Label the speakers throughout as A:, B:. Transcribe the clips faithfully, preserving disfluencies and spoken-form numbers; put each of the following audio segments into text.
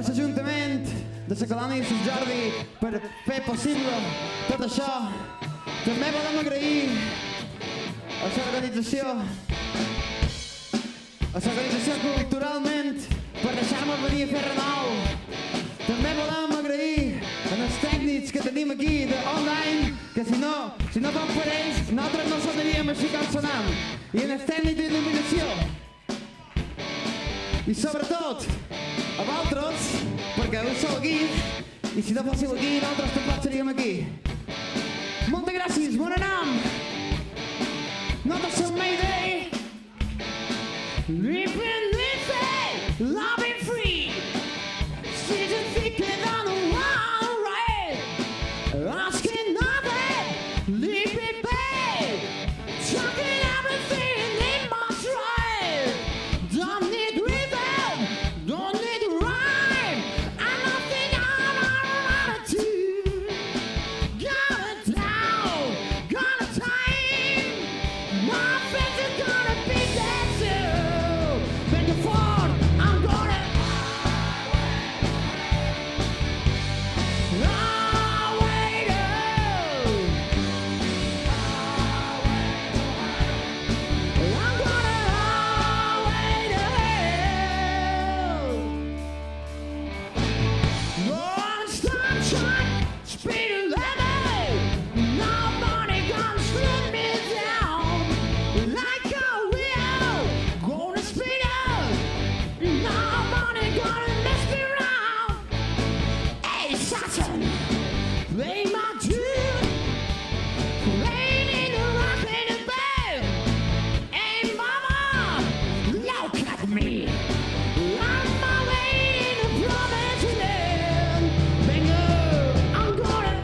A: a l'Ajuntament de la Colònia de Sant Jordi per fer possible tot això. També volem agrair a l'organització, a l'organització Culturalment per deixar-me venir a fer renou. També volem agrair als tècnics que tenim aquí d'online, que si no, si no fos per ells, nosaltres no sonaríem així com sonam. I als tècnics d'il·luminació. I sobretot, a vosaltres, perquè us sou aquí, i si no fóssiu aquí, nosaltres tampoc seríem aquí. Moltes gràcies, bon nom! Nosaltres som MayDay. Living, living, loving free. Season thinking on the wall, right? Asking nothing, living babe. Talking everything in my stride. Don't need rhythm, don't need rhyme. I'm nothing on our attitude. Got it down, got a time. My friends are gonna be there too. Bend the phone, I'm gonna. I'll wait up. I'm gonna wait up. Non-stop shot, speed limit. Nobody gonna slow me down like I will. Gonna speed up. Nobody gonna mess me around. Hey, Saturn, play my tune. Playing the rock in the bed. Hey, mama, look at me. I'm my way in the promised land. Bingo, I'm gonna.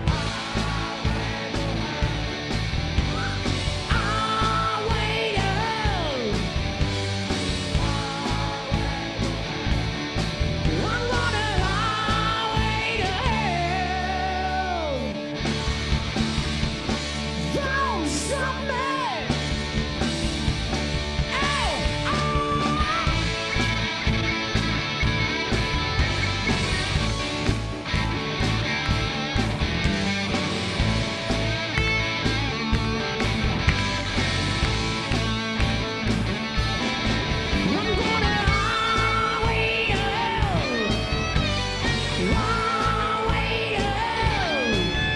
A: I'll wait up. I'm gonna I'll wait up. Don't stop me. Hey, I'm gonna I'll wait up. I'll wait up.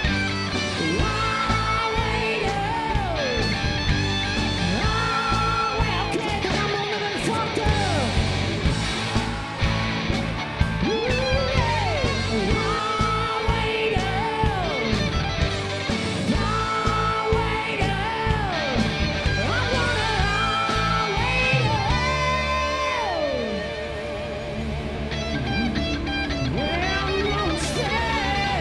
A: I'll wait up. I'll wait. Okay, come on, little fucker. Ooh, yeah. I'll wait up. I'll wait up. I'm gonna I'll wait up. Well, I'm gonna stay.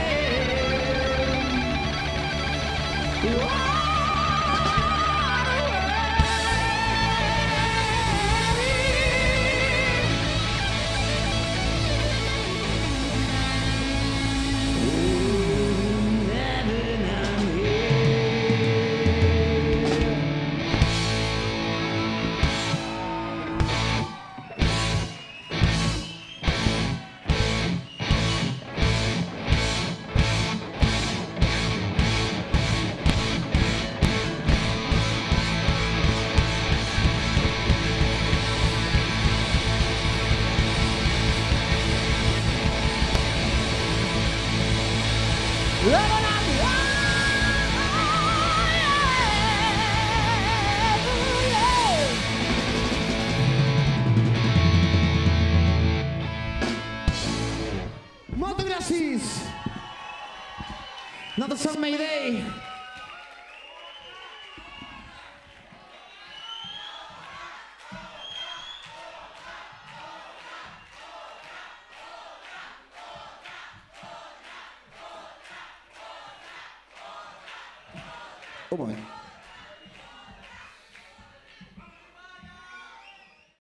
A: Moltes gràcies. Nosaltres som MayDay. Un moment.